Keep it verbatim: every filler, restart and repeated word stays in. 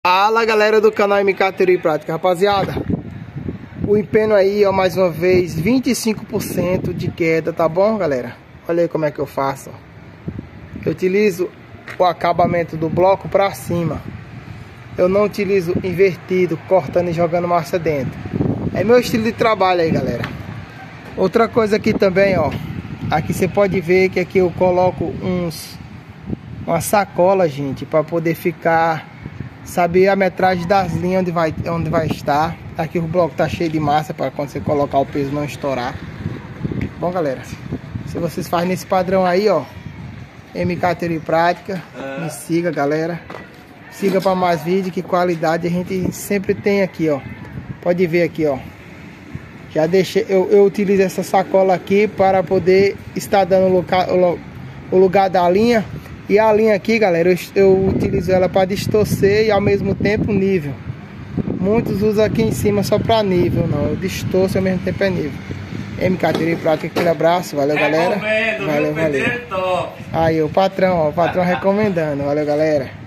Fala galera do canal M K Teoria e Prática, rapaziada. O empenho aí, ó, mais uma vez, vinte e cinco por cento de queda, tá bom, galera? Olha aí como é que eu faço, ó. Eu utilizo o acabamento do bloco pra cima. Eu não utilizo invertido, cortando e jogando massa dentro. É meu estilo de trabalho aí, galera. Outra coisa aqui também, ó. Aqui você pode ver que aqui eu coloco uns uma sacola, gente, para poder ficar, saber a metragem das linhas onde vai, onde vai estar. Aqui o bloco tá cheio de massa para quando você colocar o peso não estourar. Bom, galera, se vocês fazem nesse padrão aí, ó, M K Teoria e Prática, me siga, galera. Siga para mais vídeos, que qualidade a gente sempre tem aqui, ó. Pode ver aqui, ó. Já deixei, eu, eu utilizo essa sacola aqui para poder estar dando o lugar, o, o lugar da linha. E a linha aqui, galera, eu, eu utilizo ela para distorcer e ao mesmo tempo nível. Muitos usam aqui em cima só para nível, não. Eu distorço e ao mesmo tempo é nível. M K Teoria e Prática, aquele abraço, valeu galera. Valeu, valeu. Aí o patrão, ó, o patrão recomendando, valeu galera.